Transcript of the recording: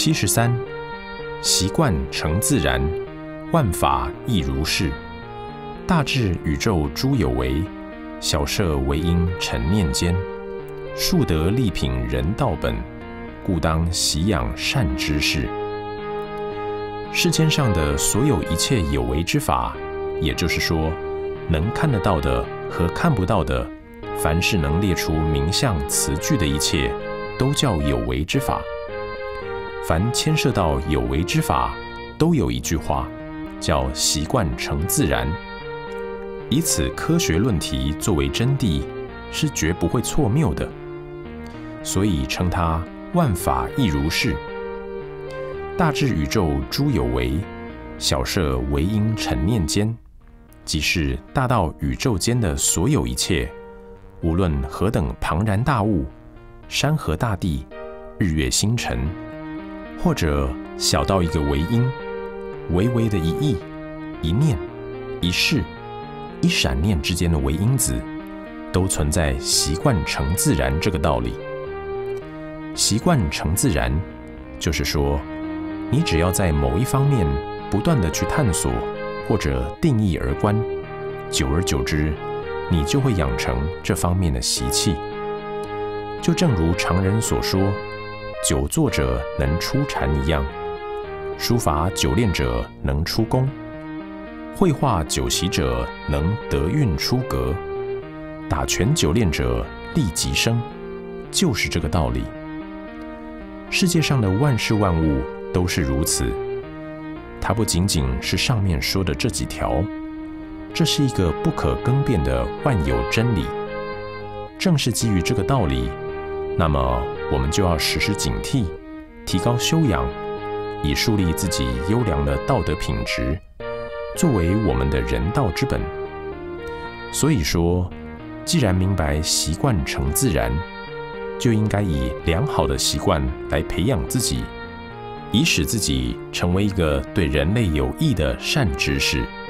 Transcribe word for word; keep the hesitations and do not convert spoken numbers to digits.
七十三，习惯成自然，万法亦如是。大智宇宙诸有为，小摄为因陈念间。庶得利品人道本，故当习养善知识。世间上的所有一切有为之法，也就是说，能看得到的和看不到的，凡是能列出名相词句的一切，都叫有为之法。凡牵涉到有为之法，都有一句话，叫习惯成自然。以此科学论题作为真谛，是绝不会错谬的。所以称它万法亦如是。大智宇宙诸有为，小摄为因陈念间，即是大到宇宙间的所有一切，无论何等庞然大物，山河大地，日月星辰，或者小到一个微因，微微的一意、一念、一事、一闪念之间的微因子，都存在习惯成自然这个道理。习惯成自然，就是说，你只要在某一方面不断地去探索或者定义而观，久而久之，你就会养成这方面的习气。就正如常人所说，久坐者能出禅一样，书法久练者能出功，绘画久习者能得运出格，打拳久练者立即生，就是这个道理。世界上的万事万物都是如此，它不仅仅是上面说的这几条，这是一个不可更变的万有真理。正是基于这个道理，那么我们就要时时警惕，提高修养，以树立自己优良的道德品质，作为我们的人道之本。所以说，既然明白习惯成自然，就应该以良好的习惯来培养自己，以使自己成为一个对人类有益的善知识。